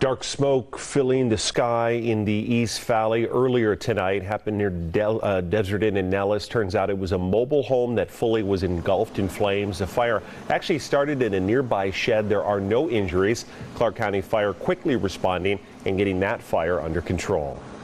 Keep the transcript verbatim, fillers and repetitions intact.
Dark smoke filling the sky in the East Valley earlier tonight. Happened near Del, uh, Desert Inn in Nellis. Turns out it was a mobile home that fully was engulfed in flames. The fire actually started in a nearby shed. There are no injuries. Clark County Fire quickly responding and getting that fire under control.